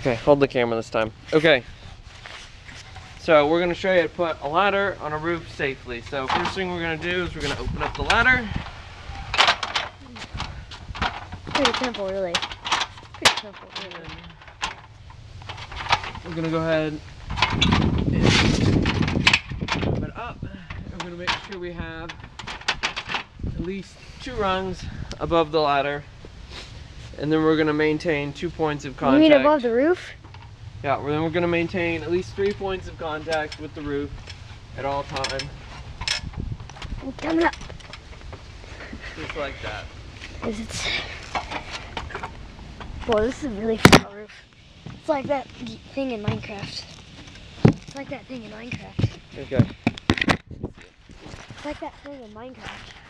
Okay, hold the camera this time. Okay. So we're gonna show you how to put a ladder on a roof safely. So first thing we're gonna do is we're gonna open up the ladder. Pretty simple, really. Pretty simple, really. We're gonna go ahead and open it up. We're gonna make sure we have at least 2 rungs above the ladder. And then we're gonna maintain 2 points of contact. You mean above the roof? Yeah, then we're gonna maintain at least 3 points of contact with the roof at all time. I'm coming up. Just like that. Boy, this is a really flat roof. It's like that thing in Minecraft. It's like that thing in Minecraft. Okay. It's like that thing in Minecraft.